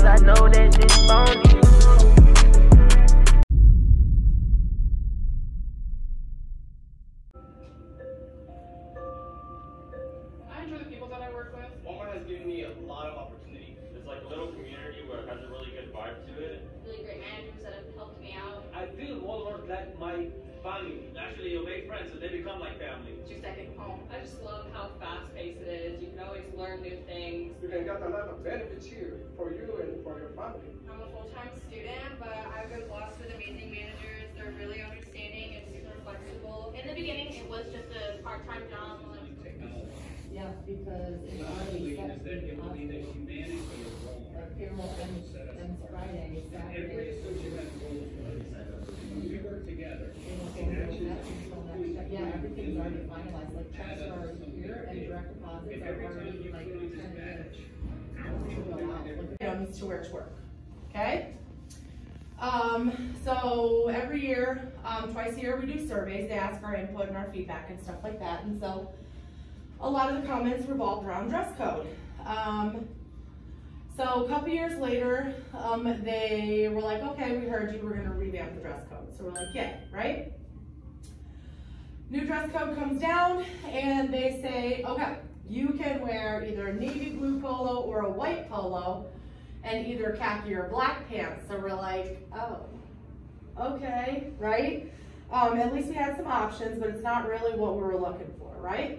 cause I know that shit's phony. I enjoy the people that I work with. Walmart has given me a lot of opportunity. It's like a little community where it has a really good vibe to it. Really great managers that have helped me out. I feel Walmart like my family. Actually, you'll make friends and they become like family. It's your second home. I just love how fast-paced it is. You can always learn new things. You can get a lot of benefits here for you and for your family. I'm a full-time student, but I've been blessed with amazing managers. They're really understanding and super flexible. In the beginning, it was just a part-time job. Yeah, because it's already set to be positive. Like payroll ends Friday, Saturday. We work together. Yeah, everything's already finalized. Like checks are already here and direct deposits are already like items to where to work. Okay? So every year, twice a year we do surveys. They ask our input and our feedback and stuff like that. And so a lot of the comments revolved around dress code. So a couple years later, they were like, okay, we heard you were gonna revamp the dress code. So we're like, yeah, right? New dress code comes down and they say, okay, you can wear either a navy blue polo or a white polo and either khaki or black pants. So we're like, oh, okay, right? At least we had some options, but it's not really what we were looking for, right?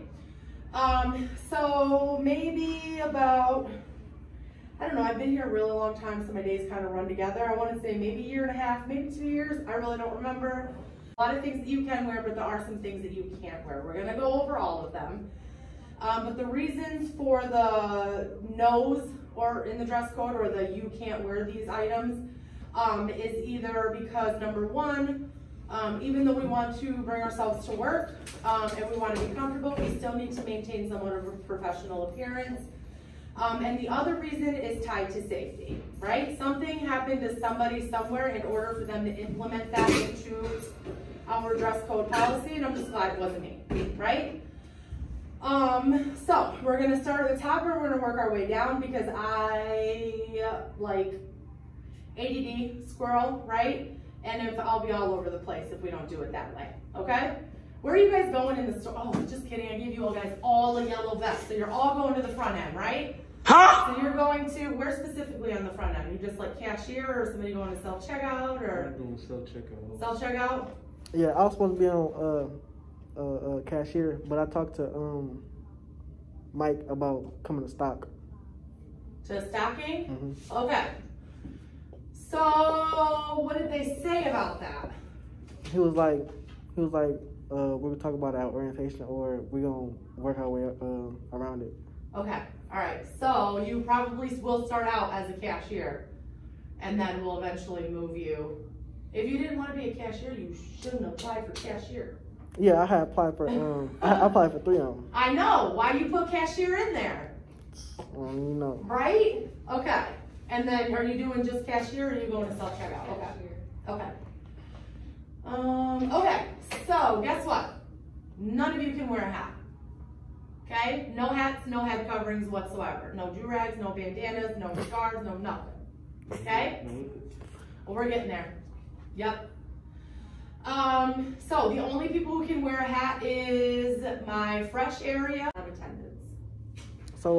So maybe about, I don't know, I've been here a really long time, so my days kind of run together. I want to say maybe a year and a half, maybe 2 years. I really don't remember. A lot of things that you can wear, but there are some things that you can't wear. We're going to go over all of them. But the reasons for the no's or in the dress code or the you can't wear these items is either because number one, even though we want to bring ourselves to work and we want to be comfortable, we still need to maintain somewhat of a professional appearance. And the other reason is tied to safety, right? Something happened to somebody somewhere in order for them to implement that into our dress code policy, and I'm just glad it wasn't me, right? So we're gonna start at the top and we're gonna work our way down because I like ADD squirrel, right? And if I'll be all over the place if we don't do it that way, okay? Where are you guys going in the store? Oh, just kidding, I gave you all guys all a yellow vest, so you're all going to the front end, right? Huh? So you're going to, where specifically on the front end? You just like cashier or somebody going to self-checkout or? I'm doing self-checkout. Self-checkout? Yeah, I was supposed to be on cashier, but I talked to Mike about coming to stock. To stocking? Mm-hmm. Okay. So what did they say about that? He was like, we were talking about our orientation, or we're gonna work our way around it. Okay, all right. So you probably will start out as a cashier, and then we'll eventually move you. If you didn't want to be a cashier, you shouldn't apply for cashier. Yeah, I had applied for I applied for 3 of them. I know. Why you put cashier in there? You know. Right? Okay. And then are you doing just cashier or are you going to self-checkout? Okay. Okay. Okay. So guess what? None of you can wear a hat. Okay? No hats, no head coverings whatsoever. No do-rags, no bandanas, no scarves, no nothing. Okay? Well, we're getting there. Yep. So the only people who can wear a hat is my fresh area of attendance. So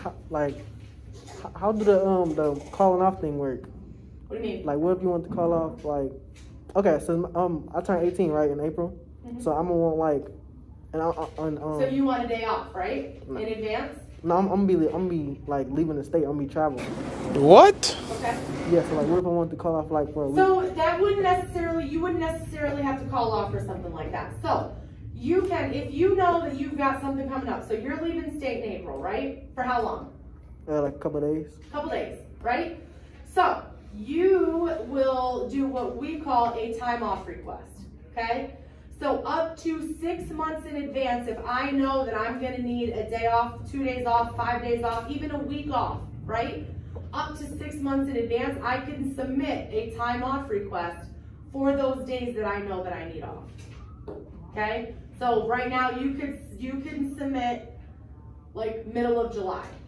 how do the calling off thing work? What do you mean? Like, what if you want to call off, like, okay, so I turned 18 right in April, so I'm gonna want like, so you want a day off, right? No. In advance? No, I'm gonna be like leaving the state. I'm gonna be traveling. What? Okay. Yeah. So like, what if I want to call off like for a week? So that wouldn't necessarily, you wouldn't necessarily have to call off for something like that. So you can, if you know that you've got something coming up. So you're leaving state in April, right? For how long? Like a couple of days. Couple days, right? So you will do what we call a time off request. Okay. So up to 6 months in advance, if I know that I'm gonna need a day off, 2 days off, 5 days off, even a week off, right? Up to 6 months in advance, I can submit a time off request for those days that I know that I need off, okay? So right now you can submit like middle of July,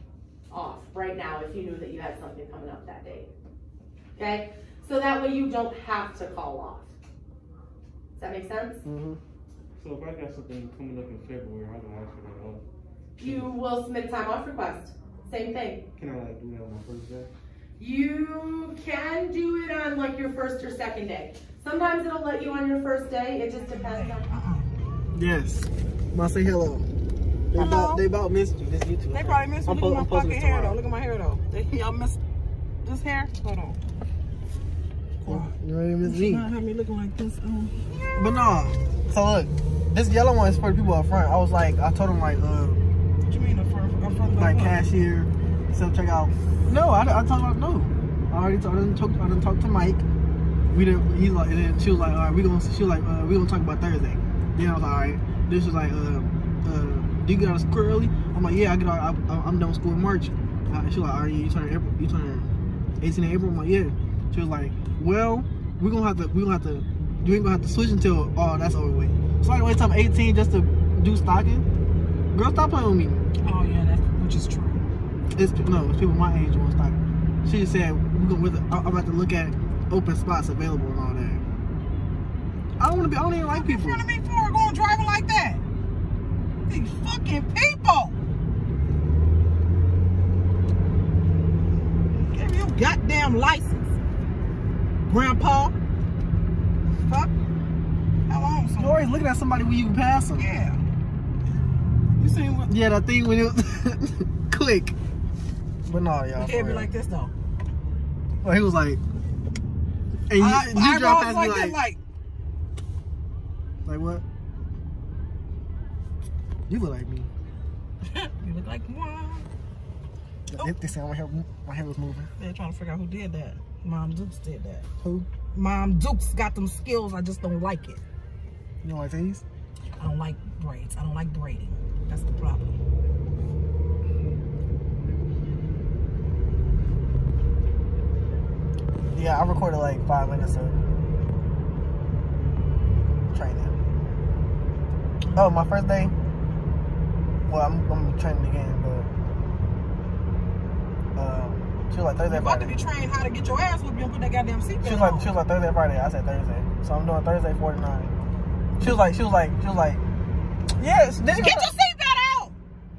off right now if you knew that you had something coming up that day. Okay? So that way you don't have to call off. Does that make sense? Mm-hmm. So if I got something coming up in February, how do I ask for that off? You will submit a time off request. Same thing. Can I like do that on my first day? You can do it on like your first or second day. Sometimes it'll let you on your first day. It just depends on. Yes. Must say hello. They about missed you. This YouTube. They probably missed me. Look at my fucking hair though. Look at my hair though. Y'all missed this hair? Hold on. You already missed me. Not have me looking like this. But no. So look, this yellow one is for the people up front. I was like, I told them like, what you mean up front? Like cashier, self checkout. No, I told her no. I didn't talk to Mike. We didn't. He's like, and then she was like, all right, we gonna talk about Thursday. Then I was like, all right. This was like, do you get out of school early? I'm like, yeah, I get out. I'm done with school in March. She was like, all right, you turn 18 in April. I'm like, yeah. She was like, well, you ain't gonna have to switch until that's over with. So I wait till I'm 18 just to do stocking. Girl, stop playing with me. Oh yeah, which is true. It's people my age who want stocking. She said I'm about to look at open spots available and all that. I don't even like people. In front of me for going driving like that. These fucking people. Give me your goddamn license, Grandpa. Fuck. How long? You always looking at somebody when you pass them. Yeah. You seen what? Yeah, that thing when it click. But no, y'all. It can't be like this though. Well, he was like, and you drive past me like what? You look like me. You look like one. They said my hair was moving. They're trying to figure out who did that. Mom Dukes did that. Who? Mom Dukes got them skills. I just don't like it. You don't like these? I don't like braids. I don't like braiding. That's the problem. Yeah, I recorded like 5 minutes of training. Oh, my first day. Well, I'm training again, but she was like Thursday. You're about to be trained how to get your ass whooped. You don't put that goddamn seatbelt She was like Thursday, Friday. I said Thursday, so I'm doing Thursday 49. She was like, yes. Get your seatbelt out.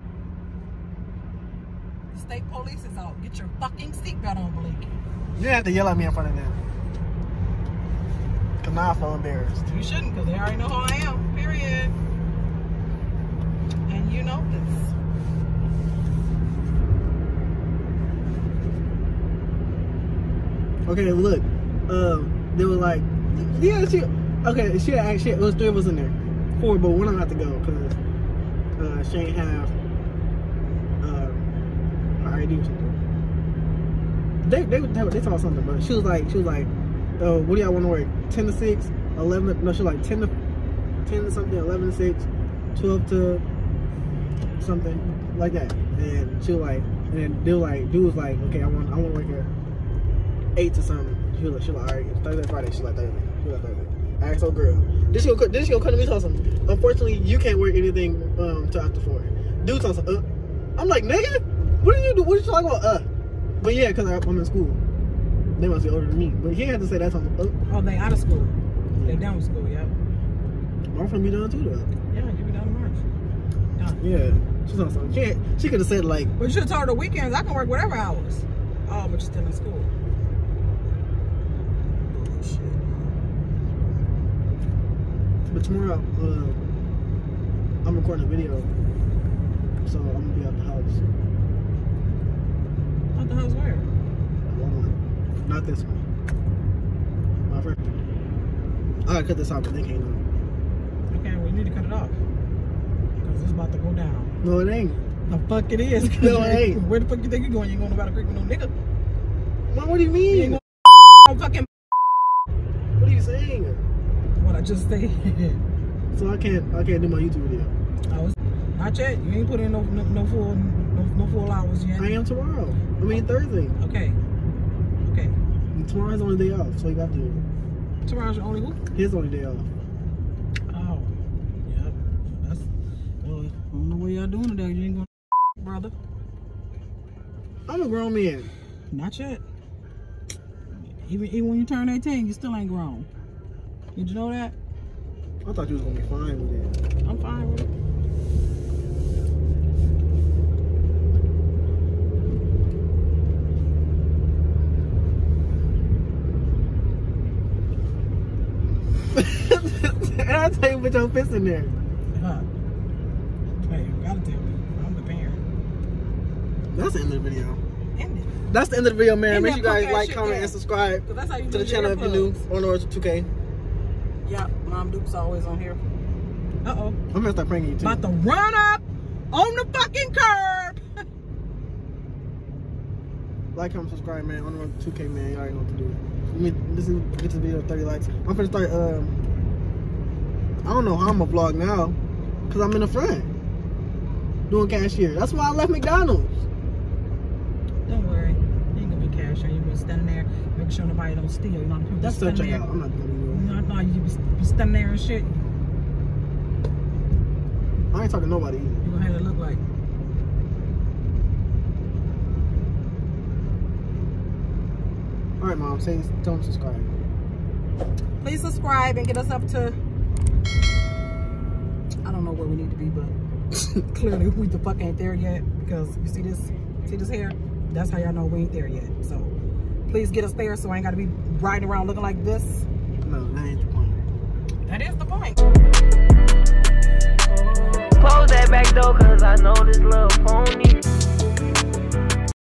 The state police is out. Get your fucking seatbelt on, Blake. You didn't have to yell at me in front of them. Cause now I feel embarrassed. You shouldn't, cause they already know who I am. Period. And you know this. Okay, look. They were like, yeah, it was 3 of us in there. 4, but one of them had to go because she ain't have her ID or something. They talking something, but she was like, what do y'all want to work? 10 to 6, 11. No, she was like 10 to something, 11 to 6, 12 to something like that. And she was like, and then dude was like, okay, I want to work here 8 to something. She was like, all right, Thursday, Friday. She's like Thursday. I asked her girl. Then she gonna come to me talking something. Unfortunately, you can't work anything till after 4. Dude talking something. I'm like, nigga, what do you do? What you talking about? But yeah, cause I'm in school. They must be older than me. But he had to say that something. Oh, they out of school. They done with school, yeah. I'm finna be done too, though. Yeah, you be done in March. Done. Yeah, she saw something. She could have said like. But you should have told her the weekends I can work whatever hours. Oh, but you're still in school. Bullshit. But tomorrow, I'm recording a video, so I'm gonna be out the house. Out the house where? One. Not this one. My friend. I gotta cut this off, but they can't know. Okay, well you need to cut it off. Because it's about to go down. No, it ain't. The fuck it is. No, it ain't. Where the fuck you think you going? You ain't going to Battle Creek with no nigga. Mom, what do you mean? You ain't going to fucking. What are you saying? What I just said. So I can't do my YouTube video. Not yet. You ain't put in no full hours yet. I am tomorrow. I mean Thursday. Okay. Okay. And tomorrow's the only day off, so you got to do it. Tomorrow's your only who? His only day off. Oh. Yeah. Well, I don't know what y'all doing today. You ain't going to brother. I'm a grown man. Not yet. Even when you turn 18, you still ain't grown. Did you know that? I thought you was gonna be fine with it. I'm fine with it. And I tell you put your fist in there. Huh. Hey, you gotta tell me. I'm the parent. That's the end of the video. End it. That's the end of the video, man. End Make that sure you guys punk ass like, shit comment, there. and subscribe 'Cause that's how you to the lose your channel if you're new. earplugs. On the road to 2K. Yeah, Mom Duke's always on here. Uh-oh. I'm gonna start pranking you too. About to run up on the fucking curb. Like, comment, subscribe, man. On the road to 2K, man. You already know what to do. Get this video 30 likes. I'm gonna start, I don't know how I'm gonna vlog now. Cause I'm in a front. Doing cashier. That's why I left McDonald's. Don't worry. You ain't gonna be cashier. You be standing there, making sure nobody don't steal. You know what I mean? That's still check out. I'm not gonna do that. No, you be standing there and shit. I ain't talking to nobody either. You gonna have it look like. Alright, Mom. Tell them to subscribe. Please subscribe and get us up to. I don't know where we need to be, but clearly we the fuck ain't there yet, because you see this hair? That's how y'all know we ain't there yet. So please get us there so I ain't gotta be riding around looking like this. No, that ain't the point. That is the point. Close that back door, cause I know this little pony.